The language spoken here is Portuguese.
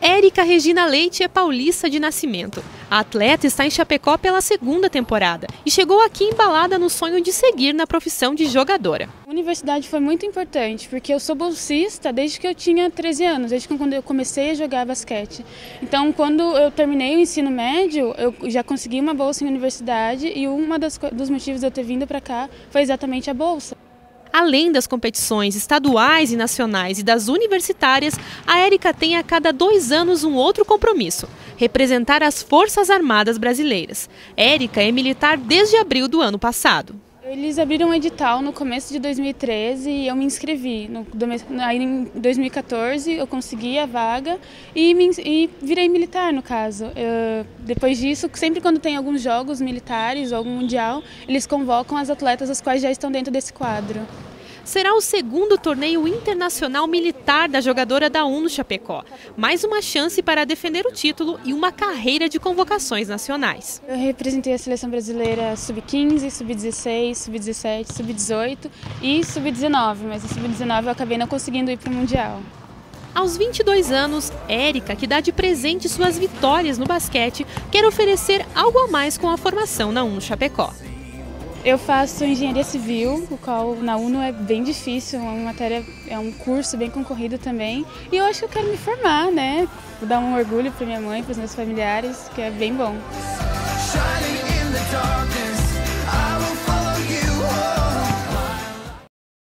Érica Regina Leite é paulista de nascimento. A atleta está em Chapecó pela segunda temporada e chegou aqui embalada no sonho de seguir na profissão de jogadora. A universidade foi muito importante, porque eu sou bolsista desde que eu tinha 13 anos, desde quando eu comecei a jogar basquete. Então, quando eu terminei o ensino médio, eu já consegui uma bolsa em universidade e dos motivos de eu ter vindo para cá foi exatamente a bolsa. Além das competições estaduais e nacionais e das universitárias, a Érica tem a cada 2 anos um outro compromisso: representar as Forças Armadas Brasileiras. Érica é militar desde abril do ano passado. Eles abriram um edital no começo de 2013 e eu me inscrevi. Aí em 2014 eu consegui a vaga e virei militar, no caso. Depois disso, sempre quando tem alguns jogos militares ou algum mundial, eles convocam as atletas as quais já estão dentro desse quadro. Será o segundo torneio internacional militar da jogadora da UNO Chapecó. Mais uma chance para defender o título e uma carreira de convocações nacionais. Eu representei a seleção brasileira sub-15, sub-16, sub-17, sub-18 e sub-19, mas a sub-19 eu acabei não conseguindo ir para o Mundial. Aos 22 anos, Érica, que dá de presente suas vitórias no basquete, quer oferecer algo a mais com a formação na UNO Chapecó. Eu faço engenharia civil, o qual na UNO é bem difícil, é um curso bem concorrido também. E eu acho que eu quero me formar, né? Vou dar um orgulho para minha mãe, para os meus familiares, que é bem bom.